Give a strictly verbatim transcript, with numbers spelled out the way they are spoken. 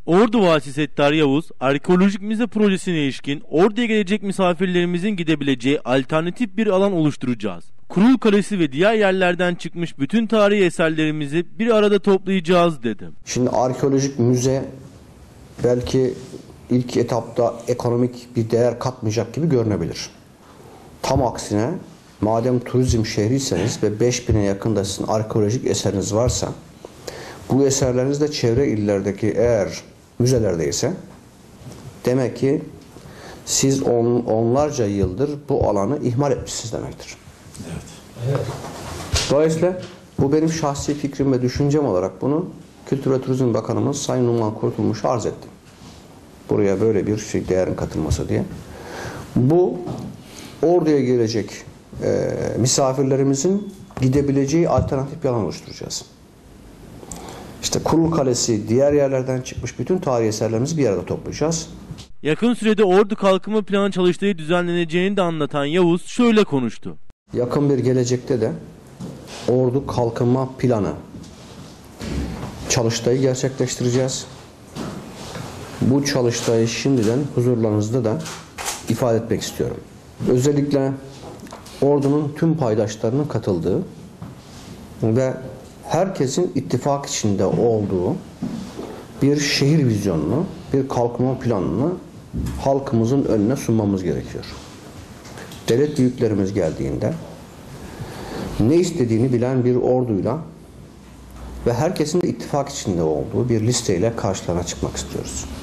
Ordu Valisi Settar Yavuz, arkeolojik müze projesine ilişkin Ordu'ya gelecek misafirlerimizin gidebileceği alternatif bir alan oluşturacağız. Kurul Kalesi ve diğer yerlerden çıkmış bütün tarihi eserlerimizi bir arada toplayacağız dedi. Şimdi arkeolojik müze belki ilk etapta ekonomik bir değer katmayacak gibi görünebilir. Tam aksine madem turizm şehriyseniz ve beş bine yakında sizin arkeolojik eseriniz varsa, bu eserleriniz de çevre illerdeki eğer müzelerdeyse demek ki siz on, onlarca yıldır bu alanı ihmal etmişsiniz demektir. Evet. Evet. Dolayısıyla bu benim şahsi fikrim ve düşüncem olarak bunu Kültür ve Turizm Bakanımız Sayın Numan Kurtulmuş'a arz ettim. Buraya böyle bir şey değerin katılması diye. Bu Ordu'ya gelecek e, misafirlerimizin gidebileceği alternatif bir alan oluşturacağız. İşte Kurul Kalesi, diğer yerlerden çıkmış bütün tarihi eserlerimizi bir arada toplayacağız. Yakın sürede Ordu Kalkınma Planı çalıştayı düzenleneceğini de anlatan Yavuz şöyle konuştu. Yakın bir gelecekte de Ordu Kalkınma Planı çalıştayı gerçekleştireceğiz. Bu çalıştayı şimdiden huzurlarınızda da ifade etmek istiyorum. Özellikle Ordu'nun tüm paydaşlarının katıldığı ve herkesin ittifak içinde olduğu bir şehir vizyonunu, bir kalkınma planını halkımızın önüne sunmamız gerekiyor. Devlet büyüklerimiz geldiğinde ne istediğini bilen bir orduyla ve herkesin de ittifak içinde olduğu bir listeyle karşılarına çıkmak istiyoruz.